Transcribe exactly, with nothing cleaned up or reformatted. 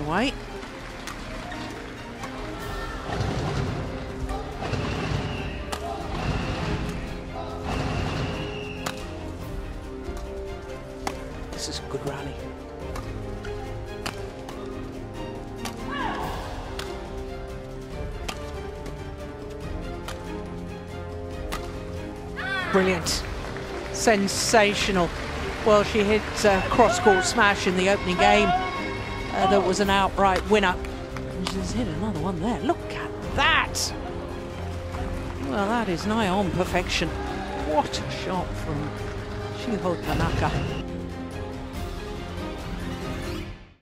away. This is a good rally. Brilliant. Sensational. Well, she hit a cross-court smash in the opening game. Uh, that was an outright winner. And she's hit another one there. Look at that. Well, that is nigh on perfection. What a shot from Shiho Tanaka.